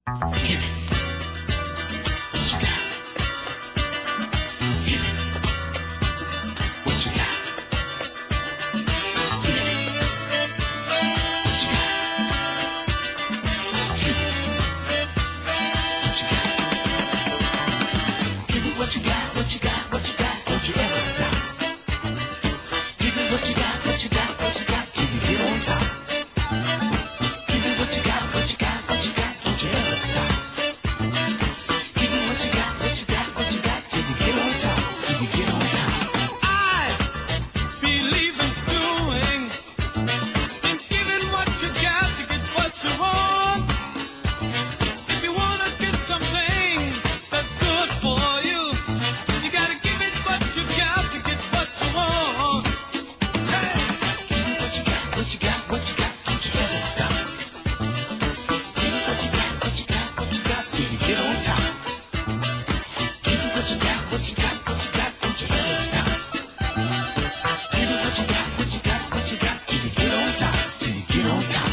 Give it what you got. Give it what you got. Give it what you got. Give it what you got. Give it what you got, what you got, what you got. Don't you ever stop. Give it what you got, what you got, what you got till you get on top. Give it what you got, what you got, what you got. Don't you ever stop. Give it what you got, what you got, what you got till you get on top, till you get on top. I believe in doing and giving what you got to get what you want. If you wanna get something that's good for you, you gotta give it what you got to get what you want. Hey. Give it what you got, what you got, what you got. Don't you ever stop. Give it what you got, what you got, what you got till you get on top. Give it what you got, what you got, what you got. Don't you ever stop. Give it what you got, what you got, what you got till you get on top, till you get on top.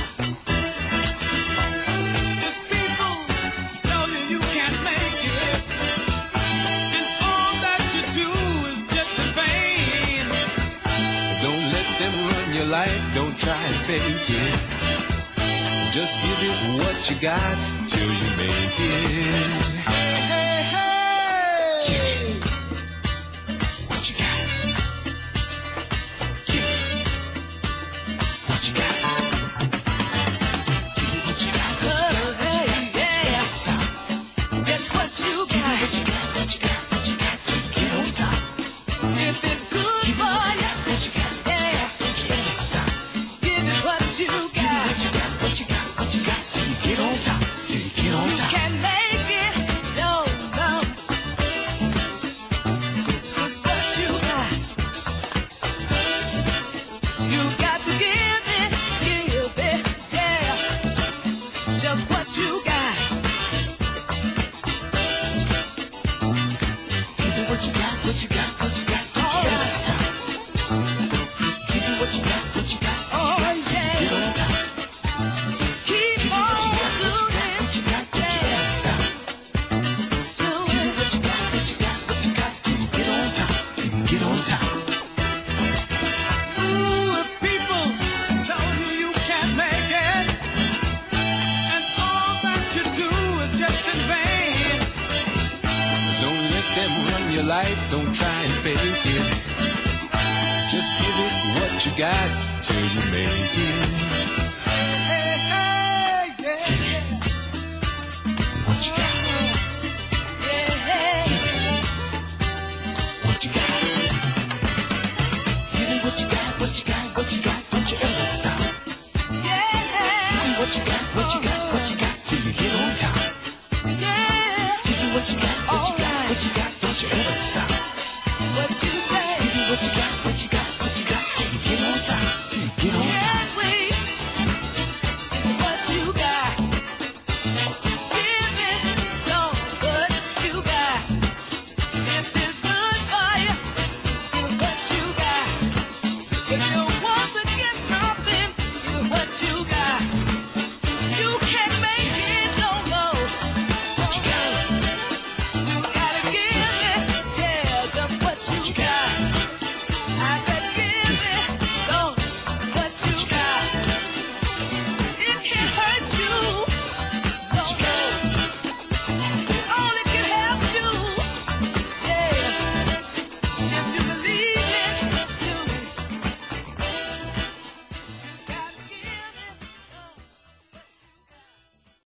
If people tell you you can't make it, and all that you do is just in vain, don't let them run your life, don't try and fake it. Just give it what you got till you make it. Hey, hey. Give it what you got. Give it what you got. Give it what you got, what you got, what you got. Never stop. That's what you Give it got. what you got, what you got, what you got till you get on top. If it's good Give it for what you you, got, what you got, what you got. Don't you ever stop. give it what you Give it got. what you got, what you got, what you got till you get on top, till you get on You top. can make it. No, no. It's what you got. You got to give it, yeah. Just what you got. Give it what you got, what you got, what you got. Don't you ever stop. Give it what you got, what you got, what you got till you get on top. Keep Give it on what you got, what you got, doing what you got. Don't you ever stop. Give it what you got, what you got, what you got till you get on top, till you get on top. Ooh, if people tell you you can't make it, and all that you do is just in vain, don't let them run your life, don't try and fake it. Just give it what you got till you make it. Hey, hey.